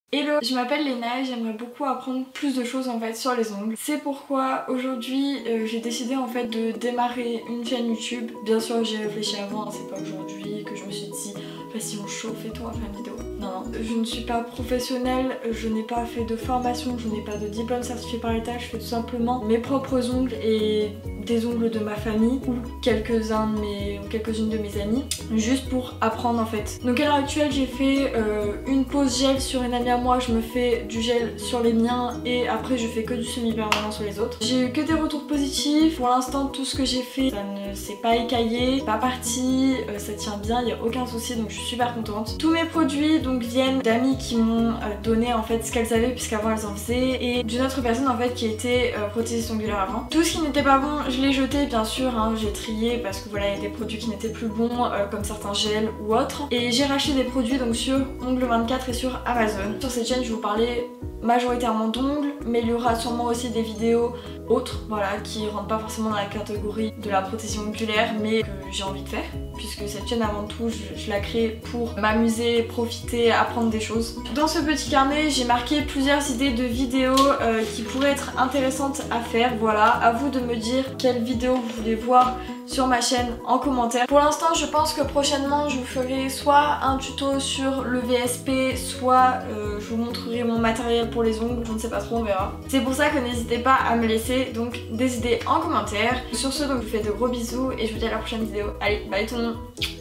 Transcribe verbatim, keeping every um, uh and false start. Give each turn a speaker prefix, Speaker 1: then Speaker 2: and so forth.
Speaker 1: Hello, je m'appelle Léna et j'aimerais beaucoup apprendre plus de choses en fait sur les ongles. C'est pourquoi aujourd'hui euh, j'ai décidé en fait de démarrer une chaîne YouTube. Bien sûr j'ai réfléchi avant, hein, c'est pas aujourd'hui que je me suis dit vas-y on chauffe et tout on va faire une vidéo. Non, non, je ne suis pas professionnelle, je n'ai pas fait de formation, je n'ai pas de diplôme certifié par l'État, je fais tout simplement mes propres ongles et des ongles de ma famille ou quelques-uns de mes, ou quelques-unes de mes amies, juste pour apprendre en fait. Donc à l'heure actuelle j'ai fait euh, une pause gel sur une amie à moi, je me fais du gel sur les miens et après je fais que du semi-permanent sur les autres. J'ai eu que des retours positifs, pour l'instant tout ce que j'ai fait ça ne s'est pas écaillé, pas parti, euh, ça tient bien, il n'y a aucun souci donc je suis super contente. Tous mes produits donc viennent d'amis qui m'ont euh, donné en fait ce qu'elles avaient puisqu'avant elles en faisaient et d'une autre personne en fait qui était euh, prothésiste ongulaire avant. Tout ce qui n'était pas bon je l'ai jeté bien sûr, hein, j'ai trié parce que voilà il y a des produits qui n'étaient plus bons euh, comme certains gels ou autres et j'ai racheté des produits donc sur Ongle vingt-quatre et sur Amazon. Sur cette chaîne je vais vous parler majoritairement d'ongles mais il y aura sûrement aussi des vidéos autres voilà qui rentrent pas forcément dans la catégorie de la prothèse ongulaire mais que j'ai envie de faire puisque cette chaîne avant tout je, je la crée pour m'amuser, profiter, apprendre des choses. Dans ce petit carnet j'ai marqué plusieurs idées de vidéos euh, qui pourraient être intéressantes à faire, voilà, à vous de me dire quelle vidéo vous voulez voir sur ma chaîne en commentaire. Pour l'instant je pense que prochainement je vous ferai soit un tuto sur le V S P, soit euh, je vous montrerai mon matériel pour les ongles, je ne sais pas trop, on verra. C'est pour ça que n'hésitez pas à me laisser donc des idées en commentaire. Sur ce donc je vous fais de gros bisous et je vous dis à la prochaine vidéo. Allez, bye tout le monde.